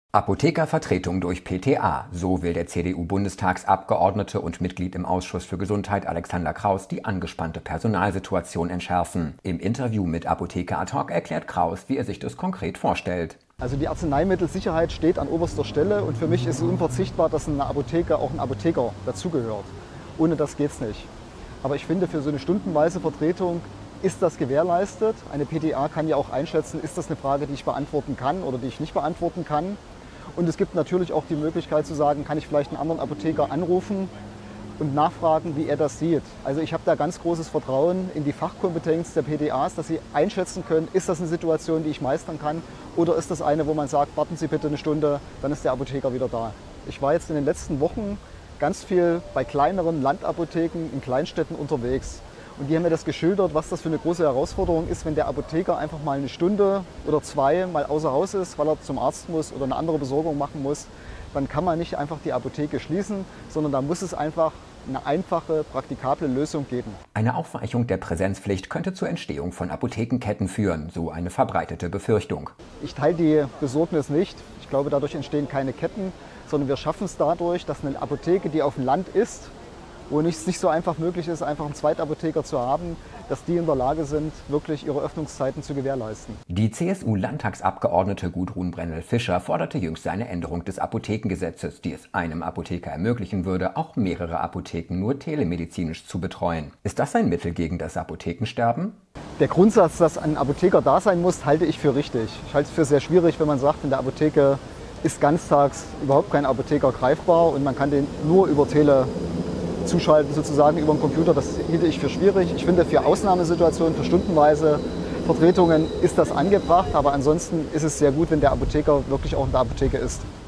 Apothekervertretung durch PTA. So will der CDU-Bundestagsabgeordnete und Mitglied im Ausschuss für Gesundheit Alexander Kraus die angespannte Personalsituation entschärfen. Im Interview mit Apotheker ad hoc erklärt Kraus, wie er sich das konkret vorstellt. Also die Arzneimittelsicherheit steht an oberster Stelle und für mich ist es unverzichtbar, dass ein Apotheker auch ein Apotheker dazugehört. Ohne das geht's nicht. Aber ich finde, für so eine stundenweise Vertretung ist das gewährleistet. Eine PTA kann ja auch einschätzen, ist das eine Frage, die ich beantworten kann oder die ich nicht beantworten kann. Und es gibt natürlich auch die Möglichkeit zu sagen, kann ich vielleicht einen anderen Apotheker anrufen und nachfragen, wie er das sieht. Also ich habe da ganz großes Vertrauen in die Fachkompetenz der PTAs, dass sie einschätzen können, ist das eine Situation, die ich meistern kann, oder ist das eine, wo man sagt, warten Sie bitte eine Stunde, dann ist der Apotheker wieder da. Ich war jetzt in den letzten Wochen ganz viel bei kleineren Landapotheken in Kleinstädten unterwegs. Und die haben mir das geschildert, was das für eine große Herausforderung ist, wenn der Apotheker einfach mal eine Stunde oder zwei mal außer Haus ist, weil er zum Arzt muss oder eine andere Besorgung machen muss. Dann kann man nicht einfach die Apotheke schließen, sondern da muss es einfach eine einfache, praktikable Lösung geben. Eine Aufweichung der Präsenzpflicht könnte zur Entstehung von Apothekenketten führen, so eine verbreitete Befürchtung. Ich teile die Besorgnis nicht. Ich glaube, dadurch entstehen keine Ketten, sondern wir schaffen es dadurch, dass eine Apotheke, die auf dem Land ist, wo es nicht so einfach möglich ist, einfach einen Zweitapotheker zu haben, dass die in der Lage sind, wirklich ihre Öffnungszeiten zu gewährleisten. Die CSU-Landtagsabgeordnete Gudrun Brennel-Fischer forderte jüngst eine Änderung des Apothekengesetzes, die es einem Apotheker ermöglichen würde, auch mehrere Apotheken nur telemedizinisch zu betreuen. Ist das ein Mittel gegen das Apothekensterben? Der Grundsatz, dass ein Apotheker da sein muss, halte ich für richtig. Ich halte es für sehr schwierig, wenn man sagt, in der Apotheke ist ganztags überhaupt kein Apotheker greifbar und man kann den nur über Tele zuschalten, sozusagen über den Computer. Das hielt ich für schwierig. Ich finde, für Ausnahmesituationen, für stundenweise Vertretungen ist das angebracht, aber ansonsten ist es sehr gut, wenn der Apotheker wirklich auch in der Apotheke ist.